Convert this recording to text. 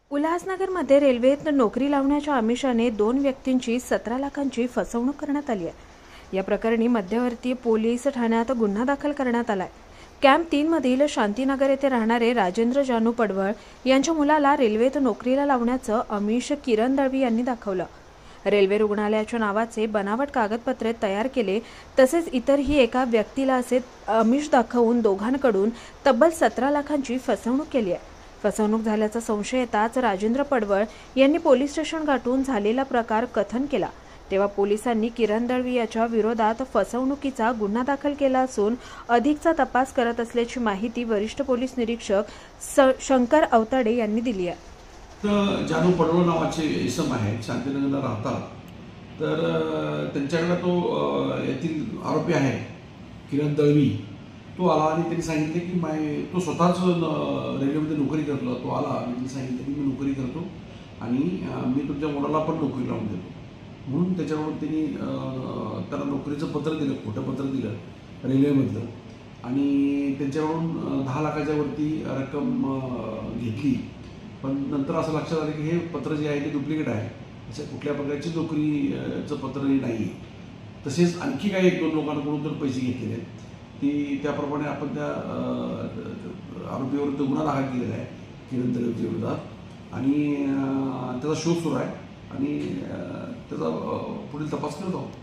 उल्हासनगरमध्ये रेल्वेत नोकरी लावण्याच्या आमिषाने 2 व्यक्तींची 17 लाखांची फसवणूक करण्यात आली आहे। या प्रकरणी मध्यवर्ती पोलीस ठाण्यात गुन्हा दाखल करण्यात आलाय। कॅम्प 3 मधील शांतीनगर येथे राहणारे राजेंद्र जानू पडवळ यांच्या मुलाला रेल्वेत नोकरीला लावण्याचं आमिष किरण दळवी यांनी दाखवलं। रेल्वे रुग्णालयाच्या नावाचे बनावट कागदपत्रे तयार केले, तसेच इतरही एका व्यक्तीला असे आमिष दाखवून दोघांकडून तब्बल 17 लाखांची फसवणूक केली आहे। फसवणूक झाल्याचा संशय येताच राजेंद्र पडवळ यांनी पोलीस स्टेशन गाठून झालेला प्रकार कथन केला। तेव्हा पोलिसांनी किरण दळवी याच्या विरोधात फसवणुकीचा गुन्हा दाखल केला असून अधिकचा तपास करत असल्याची माहिती वरिष्ठ पोलीस निरीक्षक शंकर अवताडे यांनी दिली आहे। तर जानू पडवळ नावाचे इसम आहेत, शांतीनगरला राहतात। तर त्यांच्याकडे तो येथील आरोपी आहे किरण दळवी, तो आला आणि त्यांनी सांगितले की तो स्वतःच रेल्वेमध्ये नोकरी करतो। तो आला आणि त्यांनी सांगितलं की मी नोकरी करतो आणि मी तुमच्या मुलाला पण नोकरी लावून देतो, म्हणून त्याच्यावरून त्यांनी त्याला नोकरीचं पत्र दिलं, खोटं पत्र दिलं रेल्वेमधलं, आणि त्यांच्याकडून 10 लाखाच्या वरती रक्कम घेतली। पण नंतर असं लक्षात आलं की हे पत्र जे आहे ते डुप्लिकेट आहे, असं कुठल्या प्रकारची नोकरीचं पत्र नाही आहे। तसेच आणखी काही 1-2 लोकांकडून तर पैसे घेतलेले आहेत, ती त्याप्रमाणे आपण त्या आरोपीविरुद्ध गुन्हा दाखल केलेला आहे किरण दळवीच्या विरोधात, आणि त्याचा शोध सुरू आहे आणि त्याचा पुढील तपास करत आहोत।